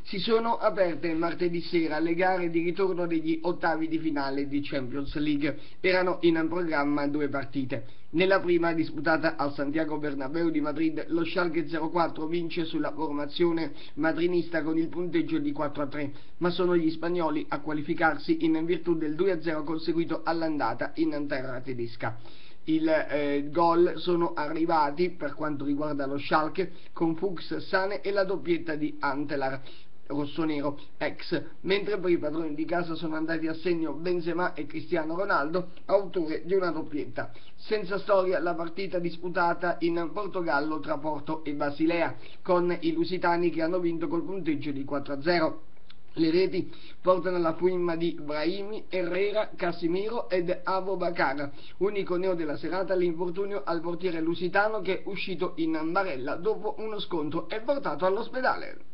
Si sono aperte martedì sera le gare di ritorno degli ottavi di finale di Champions League. Erano in programma due partite. Nella prima, disputata al Santiago Bernabéu di Madrid, lo Schalke 04 vince sulla formazione madrinista con il punteggio di 4-3, ma sono gli spagnoli a qualificarsi in virtù del 2-0 conseguito all'andata in terra tedesca. Il gol sono arrivati, per quanto riguarda lo Schalke, con Fuchs, Sane e la doppietta di Antelar, rossonero ex, mentre per i padroni di casa sono andati a segno Benzema e Cristiano Ronaldo, autore di una doppietta. Senza storia la partita disputata in Portogallo tra Porto e Basilea, con i lusitani che hanno vinto col punteggio di 4-0. Le reti portano la firma di Brahimi, Herrera, Casimiro ed Aboubakar. Unico neo della serata l'infortunio al portiere lusitano che è uscito in barella dopo uno scontro e portato all'ospedale.